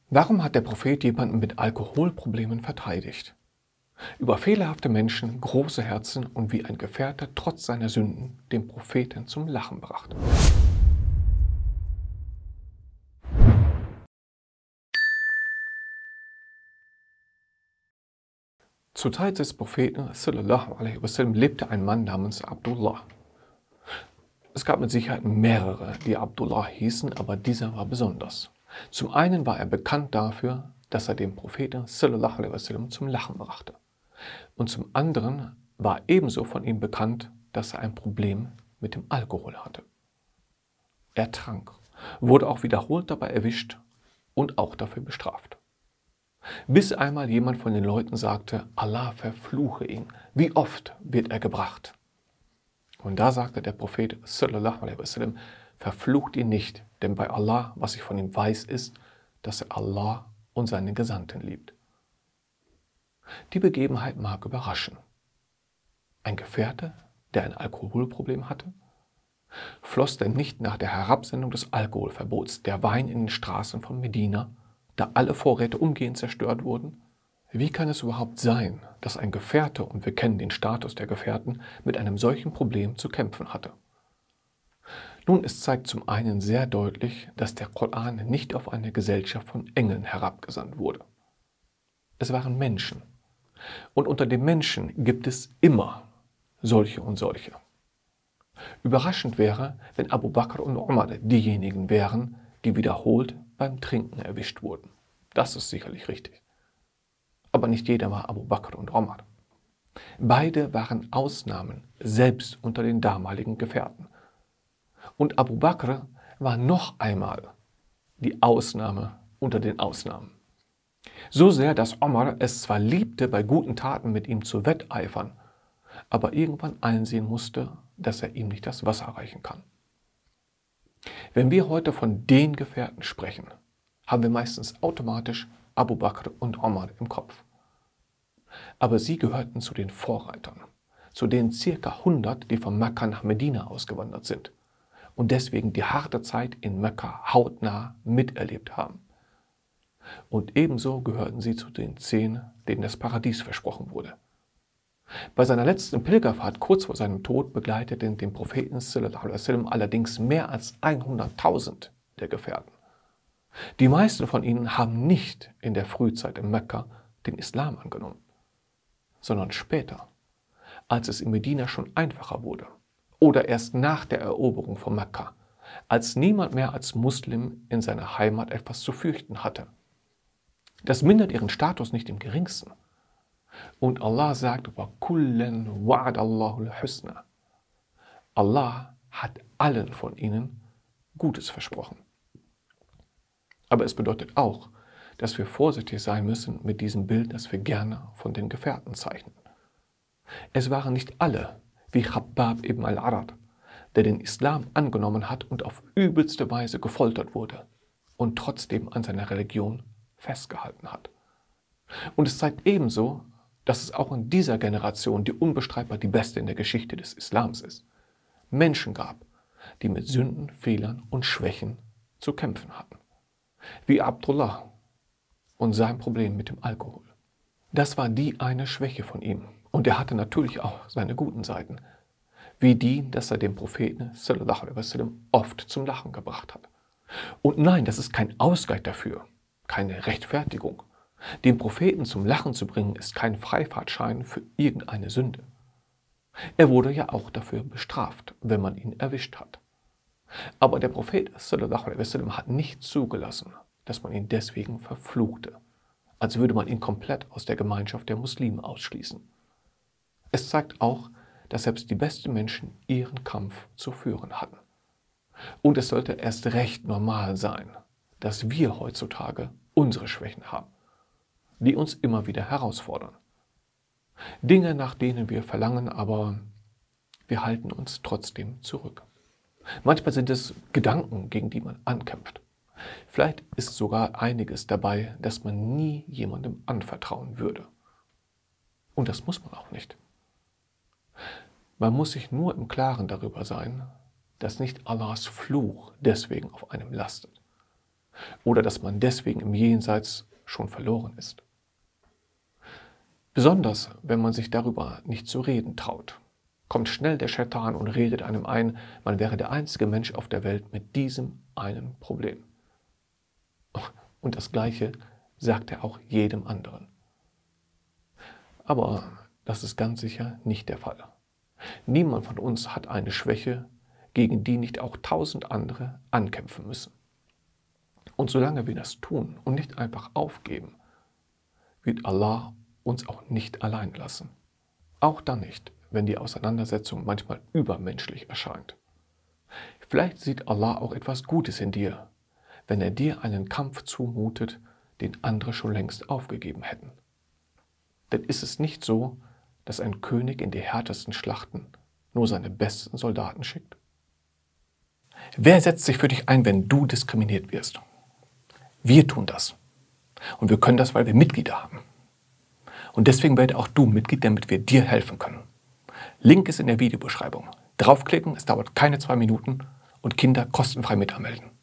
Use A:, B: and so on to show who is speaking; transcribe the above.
A: Warum hat der Prophet jemanden mit Alkoholproblemen verteidigt? Über fehlerhafte Menschen, große Herzen und wie ein Gefährte trotz seiner Sünden den Propheten zum Lachen brachte. Zur Zeit des Propheten sallallahu alaihi wasallam lebte ein Mann namens Abdullah. Es gab mit Sicherheit mehrere, die Abdullah hießen, aber dieser war besonders. Zum einen war er bekannt dafür, dass er den Propheten sallallahu alaihi wasallam zum Lachen brachte. Und zum anderen war ebenso von ihm bekannt, dass er ein Problem mit dem Alkohol hatte. Er trank, wurde auch wiederholt dabei erwischt und auch dafür bestraft. Bis einmal jemand von den Leuten sagte, Allah verfluche ihn, wie oft wird er gebracht? Und da sagte der Prophet sallallahu alaihi wasallam, verflucht ihn nicht, denn bei Allah, was ich von ihm weiß, ist, dass er Allah und seine Gesandten liebt. Die Begebenheit mag überraschen. Ein Gefährte, der ein Alkoholproblem hatte? Floss denn nicht nach der Herabsendung des Alkoholverbots der Wein in den Straßen von Medina, da alle Vorräte umgehend zerstört wurden? Wie kann es überhaupt sein, dass ein Gefährte, und wir kennen den Status der Gefährten, mit einem solchen Problem zu kämpfen hatte? Nun, es zeigt zum einen sehr deutlich, dass der Koran nicht auf eine Gesellschaft von Engeln herabgesandt wurde. Es waren Menschen. Und unter den Menschen gibt es immer solche und solche. Überraschend wäre, wenn Abu Bakr und Umar diejenigen wären, die wiederholt beim Trinken erwischt wurden. Das ist sicherlich richtig. Aber nicht jeder war Abu Bakr und Umar. Beide waren Ausnahmen, selbst unter den damaligen Gefährten. Und Abu Bakr war noch einmal die Ausnahme unter den Ausnahmen. So sehr, dass Umar es zwar liebte, bei guten Taten mit ihm zu wetteifern, aber irgendwann einsehen musste, dass er ihm nicht das Wasser reichen kann. Wenn wir heute von den Gefährten sprechen, haben wir meistens automatisch Abu Bakr und Umar im Kopf. Aber sie gehörten zu den Vorreitern, zu den ca. 100, die von Mekka nach Medina ausgewandert sind und deswegen die harte Zeit in Mekka hautnah miterlebt haben. Und ebenso gehörten sie zu den 10, denen das Paradies versprochen wurde. Bei seiner letzten Pilgerfahrt kurz vor seinem Tod begleiteten den Propheten sallallahu alaihi wasallam allerdings mehr als 100.000 der Gefährten. Die meisten von ihnen haben nicht in der Frühzeit in Mekka den Islam angenommen, sondern später, als es in Medina schon einfacher wurde oder erst nach der Eroberung von Mekka, als niemand mehr als Muslim in seiner Heimat etwas zu fürchten hatte. Das mindert ihren Status nicht im geringsten. Und Allah sagt, وَكُلًّا وَعَدَ اللَّهُ الْحُسْنَى. Allah hat allen von ihnen Gutes versprochen. Aber es bedeutet auch, dass wir vorsichtig sein müssen mit diesem Bild, das wir gerne von den Gefährten zeichnen. Es waren nicht alle wie Khabbab ibn al-Arad, der den Islam angenommen hat und auf übelste Weise gefoltert wurde und trotzdem an seiner Religion festgehalten hat. Und es zeigt ebenso, dass es auch in dieser Generation, die unbestreitbar die beste in der Geschichte des Islams ist, Menschen gab, die mit Sünden, Fehlern und Schwächen zu kämpfen hatten. Wie Abdullah und sein Problem mit dem Alkohol. Das war die eine Schwäche von ihm. Und er hatte natürlich auch seine guten Seiten, wie die, dass er den Propheten sallallahu alaihi wasallam oft zum Lachen gebracht hat. Und nein, das ist kein Ausgleich dafür, keine Rechtfertigung. Den Propheten zum Lachen zu bringen, ist kein Freifahrtschein für irgendeine Sünde. Er wurde ja auch dafür bestraft, wenn man ihn erwischt hat. Aber der Prophet sallallahu alaihi wasallam hat nicht zugelassen, dass man ihn deswegen verfluchte, als würde man ihn komplett aus der Gemeinschaft der Muslime ausschließen. Es zeigt auch, dass selbst die besten Menschen ihren Kampf zu führen hatten. Und es sollte erst recht normal sein, dass wir heutzutage unsere Schwächen haben, die uns immer wieder herausfordern. Dinge, nach denen wir verlangen, aber wir halten uns trotzdem zurück. Manchmal sind es Gedanken, gegen die man ankämpft. Vielleicht ist sogar einiges dabei, das man nie jemandem anvertrauen würde. Und das muss man auch nicht. Man muss sich nur im Klaren darüber sein, dass nicht Allahs Fluch deswegen auf einem lastet. oder dass man deswegen im Jenseits schon verloren ist. Besonders, wenn man sich darüber nicht zu reden traut, kommt schnell der Schaitan und redet einem ein, man wäre der einzige Mensch auf der Welt mit diesem einen Problem. Und das Gleiche sagt er auch jedem anderen. Aber das ist ganz sicher nicht der Fall. Niemand von uns hat eine Schwäche, gegen die nicht auch 1000 andere ankämpfen müssen. Und solange wir das tun und nicht einfach aufgeben, wird Allah uns auch nicht allein lassen. Auch dann nicht, wenn die Auseinandersetzung manchmal übermenschlich erscheint. Vielleicht sieht Allah auch etwas Gutes in dir, wenn er dir einen Kampf zumutet, den andere schon längst aufgegeben hätten. Denn ist es nicht so, dass ein König in die härtesten Schlachten nur seine besten Soldaten schickt? Wer setzt sich für dich ein, wenn du diskriminiert wirst? Wir tun das. Und wir können das, weil wir Mitglieder haben. Und deswegen werde auch du Mitglied, damit wir dir helfen können. Link ist in der Videobeschreibung. Draufklicken, es dauert keine 2 Minuten und Kinder kostenfrei mit anmelden.